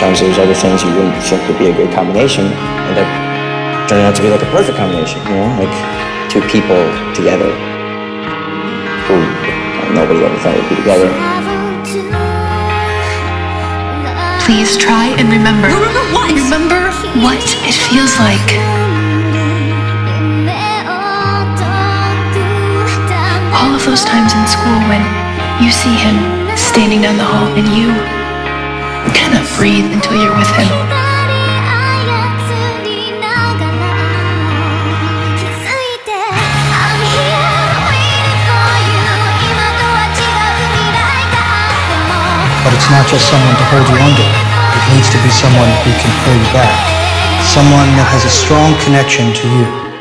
sometimes there's other things you wouldn't think would be a good combination, and that turned out to be like a perfect combination, you know, like two people together who nobody ever thought would be together. Please try and remember. Remember what? Remember what it feels like. All of those times in school when you see him standing down the hall and you cannot breathe until you're with him. But it's not just someone to hold you under. It needs to be someone who can pull you back. Someone that has a strong connection to you.